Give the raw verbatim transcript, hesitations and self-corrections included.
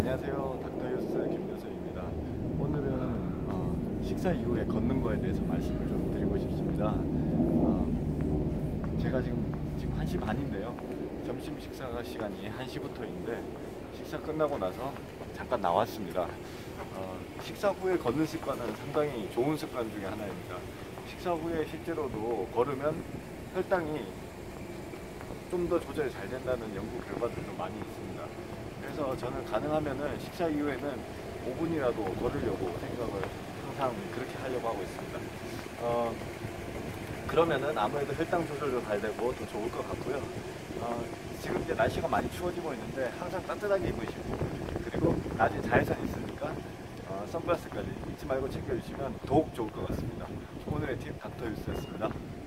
안녕하세요. 닥터유스 김효선입니다. 오늘은 어, 식사 이후에 걷는 거에 대해서 말씀을 좀 드리고 싶습니다. 어, 제가 지금 지금 한 시 반인데요. 점심 식사 시간이 한 시부터인데 식사 끝나고 나서 잠깐 나왔습니다. 어, 식사 후에 걷는 습관은 상당히 좋은 습관 중에 하나입니다. 식사 후에 실제로도 걸으면 혈당이 좀 더 조절이 잘 된다는 연구 결과들도 많이 있습니다. 그래서 저는 가능하면은 식사 이후에는 오 분이라도 걸으려고 생각을 항상 그렇게 하려고 하고 있습니다. 어, 그러면은 아무래도 혈당 조절도 잘 되고 더 좋을 것 같고요. 어, 지금 이제 날씨가 많이 추워지고 있는데 항상 따뜻하게 입으시고, 그리고 낮에 자외선이 있으니까 어, 선글라스까지 잊지 말고 챙겨주시면 더욱 좋을 것 같습니다. 오늘의 팁 닥터유스였습니다.